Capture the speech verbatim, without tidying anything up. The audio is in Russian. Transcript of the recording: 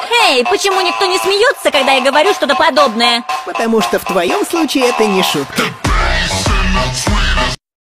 Эй, почему никто не смеется, когда я говорю что-то подобное? Потому что в твоем случае это не шутка.